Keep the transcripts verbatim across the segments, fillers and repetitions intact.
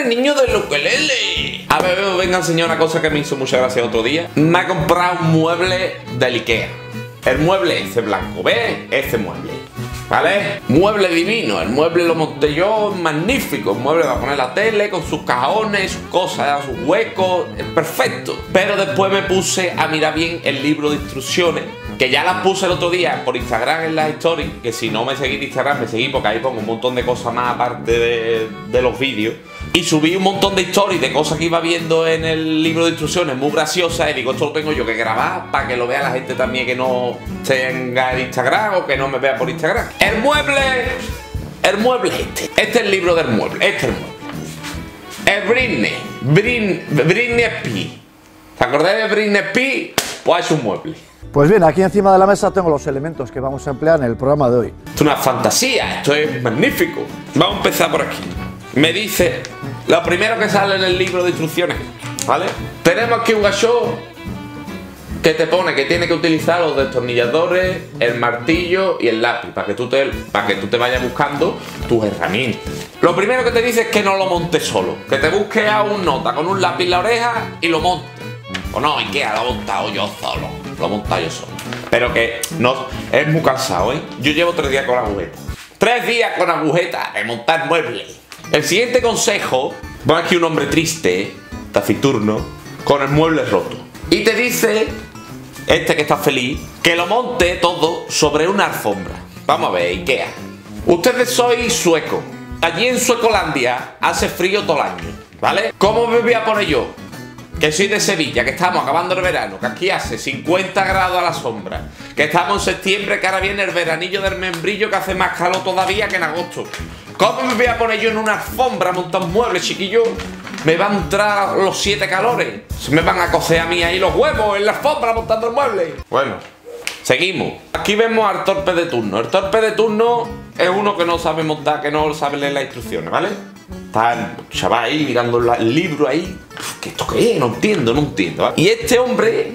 ¡Corre, niño del ukelele! A ver, os vengo a enseñar una cosa que me hizo mucha gracia el otro día. Me ha comprado un mueble del Ikea. El mueble ese blanco, ¿ves? Ese mueble, ¿vale? Mueble divino, el mueble lo monté yo, magnífico. El mueble va a poner la tele con sus cajones, sus cosas, sus huecos, es perfecto. Pero después me puse a mirar bien el libro de instrucciones, que ya las puse el otro día por Instagram en las stories, que si no me seguís en Instagram, me seguís porque ahí pongo un montón de cosas más aparte de, de los vídeos. Y subí un montón de stories de cosas que iba viendo en el libro de instrucciones muy graciosas. Y digo, esto lo tengo yo que grabar para que lo vea la gente también que no tenga el Instagram o que no me vea por Instagram. El mueble, el mueble este. Este es el libro del mueble, este es el mueble. El Britney, Britney, Britney Spears. ¿Te acordáis de Britney Spears? Pues es un mueble. Pues bien, aquí encima de la mesa tengo los elementos que vamos a emplear en el programa de hoy. Esto es una fantasía, esto es magnífico. Vamos a empezar por aquí. Me dice, lo primero que sale en el libro de instrucciones, ¿vale? Tenemos aquí un gacho que te pone que tiene que utilizar los destornilladores, el martillo y el lápiz para que tú te, para que tú te vayas buscando tus herramientas. Lo primero que te dice es que no lo montes solo, que te busques a un nota con un lápiz en la oreja y lo montes. O no, Ikea lo he montado yo solo, lo he montado yo solo. Pero que no, es muy cansado, ¿eh? Yo llevo tres días con agujeta. Tres días con agujeta de montar muebles. El siguiente consejo, va aquí un hombre triste, taciturno, con el mueble roto. Y te dice, este que está feliz, que lo monte todo sobre una alfombra. Vamos a ver, Ikea. Ustedes sois suecos. Allí en Suecolandia hace frío todo el año, ¿vale? ¿Cómo me voy a poner yo? Que soy de Sevilla, que estamos acabando el verano, que aquí hace cincuenta grados a la sombra, que estamos en septiembre, que ahora viene el veranillo del membrillo, que hace más calor todavía que en agosto. ¿Cómo me voy a poner yo en una alfombra a montar un mueble, chiquillo? Me van a entrar los siete calores. Se me van a cocer a mí ahí los huevos en la alfombra montando el mueble. Bueno, seguimos. Aquí vemos al torpe de turno. El torpe de turno es uno que no sabe montar, que no sabe leer las instrucciones, ¿vale? Está el chaval ahí mirando el libro ahí. ¿Qué esto qué es? No entiendo, no entiendo, ¿vale? Y este hombre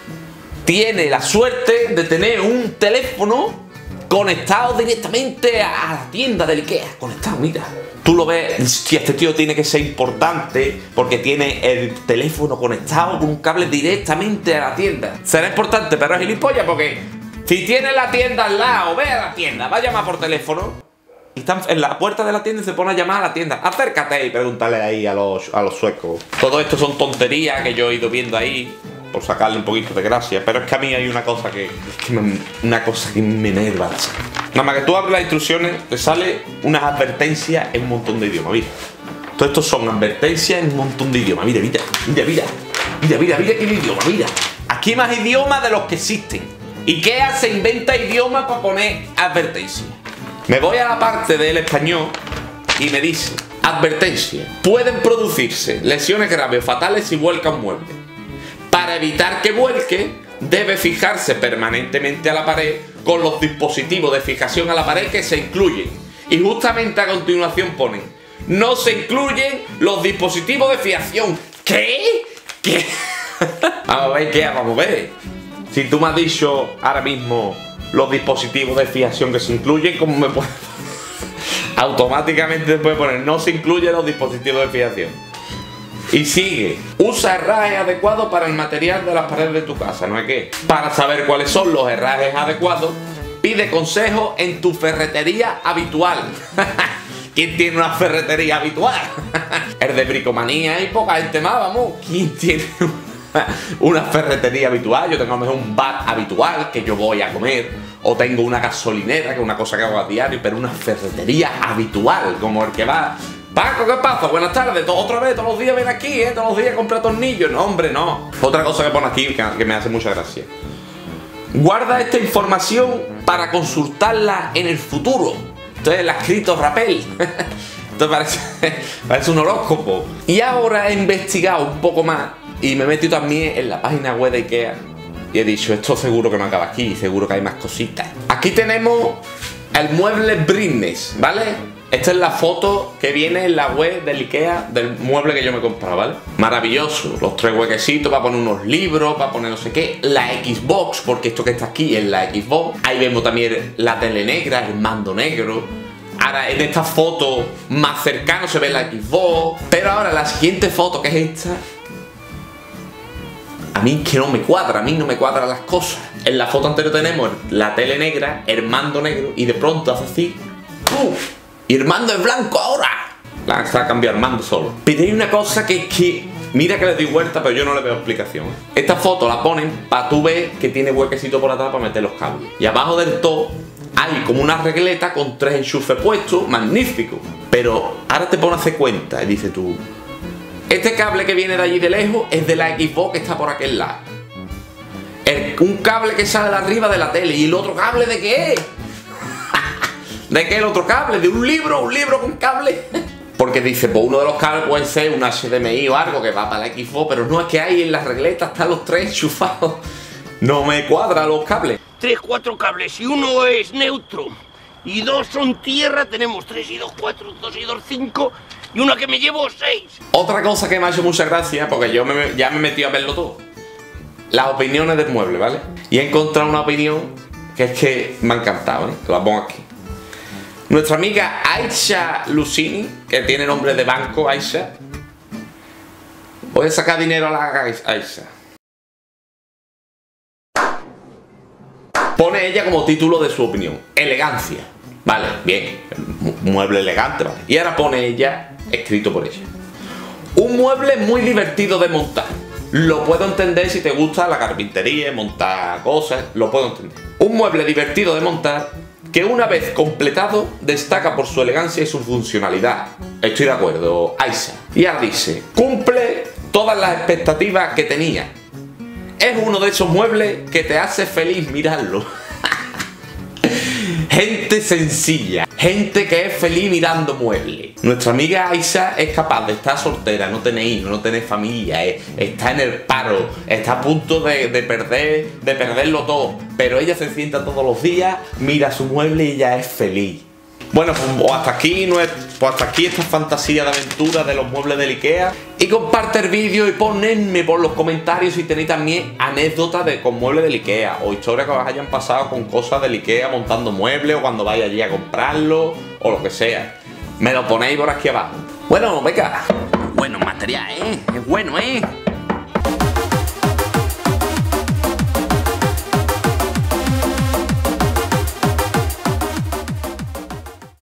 tiene la suerte de tener un teléfono conectado directamente a la tienda del Ikea. Conectado, mira. Tú lo ves, si este tío tiene que ser importante porque tiene el teléfono conectado con un cable directamente a la tienda. Será importante, pero es gilipollas porque si tiene la tienda al lado, ve a la tienda, va a llamar por teléfono. Y están en la puerta de la tienda y se pone a llamar a la tienda. Acércate y pregúntale ahí a los, a los suecos. Todo esto son tonterías que yo he ido viendo ahí por sacarle un poquito de gracia. Pero es que a mí hay una cosa que, que me, una cosa que me enerva. Nada más que tú abres las instrucciones, te sale unas advertencias en un montón de idiomas. Mira. Todo esto son advertencias en un montón de idiomas. Mira, mira, mira, mira. Mira, mira, mira qué idioma, mira. Aquí hay más idiomas de los que existen. Ikea se inventa idiomas para poner advertencias. Me voy a la parte del español y me dice: advertencia, pueden producirse lesiones graves o fatales si vuelca un mueble. Para evitar que vuelque, debe fijarse permanentemente a la pared con los dispositivos de fijación a la pared que se incluyen. Y justamente a continuación ponen: no se incluyen los dispositivos de fijación. ¿Qué? ¿Qué? Vamos a ver, ¿qué? Vamos a ver. Si tú me has dicho ahora mismo los dispositivos de fijación que se incluyen, ¿cómo me puedes? Automáticamente se puede poner: no se incluyen los dispositivos de fijación. Y sigue: usa herrajes adecuados para el material de las paredes de tu casa. ¿No es qué? Para saber cuáles son los herrajes adecuados, pide consejo en tu ferretería habitual. ¿Quién tiene una ferretería habitual? El de bricomanía y poca gente más, vamos. ¿Quién tiene una ferretería habitual? Yo tengo a lo mejor un bar habitual que yo voy a comer, o tengo una gasolinera, que es una cosa que hago a diario, pero una ferretería habitual, como el que va: Paco, ¿qué pasa? Buenas tardes, otra vez, todos los días ven aquí, ¿eh? Todos los días compra tornillos. No, hombre, no. Otra cosa que pone aquí que, que me hace mucha gracia: guarda esta información para consultarla en el futuro. Entonces la ha escrito Rapel. Entonces parece, parece un horóscopo. Y ahora he investigado un poco más y me he metido también en la página web de Ikea y he dicho: esto seguro que no acaba aquí, seguro que hay más cositas. Aquí tenemos el mueble Britney, ¿vale? Esta es la foto que viene en la web del Ikea del mueble que yo me he comprado, ¿vale? Maravilloso, los tres huequecitos para poner unos libros, para poner no sé qué, la Xbox, porque esto que está aquí es la Xbox. Ahí vemos también la tele negra, el mando negro. Ahora en esta foto más cercano se ve la Xbox. Pero ahora la siguiente foto, que es esta, a mí que no me cuadra, a mí no me cuadran las cosas. En la foto anterior tenemos la tele negra, el mando negro, y de pronto hace así, ¡pum! Y el mando es blanco ahora. La se ha cambiado el mando solo. Pero hay una cosa que es que, mira que le doy vuelta, pero yo no le veo explicación. Esta foto la ponen para tú ver que tiene huequecito por atrás para meter los cables. Y abajo del todo hay como una regleta con tres enchufes puestos, magnífico. Pero ahora te pones a hacer cuenta y dices tú, este cable que viene de allí de lejos es de la Xbox que está por aquel lado. El, un cable que sale de arriba de la tele. ¿Y el otro cable de qué es? ¿De qué el otro cable? ¿De un libro? ¿Un libro con cable? Porque dice, pues uno de los cables puede ser un H D M I o algo que va para la Xbox, pero no, es que hay en las regletas, están los tres enchufados. No me cuadran los cables. Tres, cuatro cables y uno es neutro y dos son tierra, tenemos tres y dos, cuatro, dos y dos, cinco y una que me llevo seis. Otra cosa que me ha hecho mucha gracia, porque yo me, ya me he metido a verlo todo, las opiniones del mueble, ¿vale? Y he encontrado una opinión que es que me ha encantado, ¿eh? Que la pongo aquí. Nuestra amiga Aisha Lucini, que tiene nombre de banco, Aisha. Voy a sacar dinero a la Aisha. Pone ella como título de su opinión, elegancia. Vale, bien, mueble elegante, vale. Y ahora pone ella, escrito por ella, un mueble muy divertido de montar. Lo puedo entender si te gusta la carpintería, montar cosas, lo puedo entender. Un mueble divertido de montar que una vez completado destaca por su elegancia y su funcionalidad. Estoy de acuerdo, Aisha. Y ahora dice, cumple todas las expectativas que tenía. Es uno de esos muebles que te hace feliz mirarlo. Gente sencilla, gente que es feliz mirando muebles. Nuestra amiga Aisha es capaz de estar soltera, no tener hijos, no tener familia, eh, está en el paro, está a punto de, de perder, de perderlo todo, pero ella se sienta todos los días, mira su mueble y ella es feliz. Bueno, pues hasta aquí, no es, pues hasta aquí esta fantasía de aventura de los muebles del IKEA. Y comparte el vídeo y ponedme por los comentarios si tenéis también anécdotas de, con muebles del IKEA o historias que os hayan pasado con cosas del IKEA montando muebles o cuando vaya allí a comprarlo o lo que sea. Me lo ponéis por aquí abajo. Bueno, venga. Bueno material, ¿eh? Es bueno, ¿eh?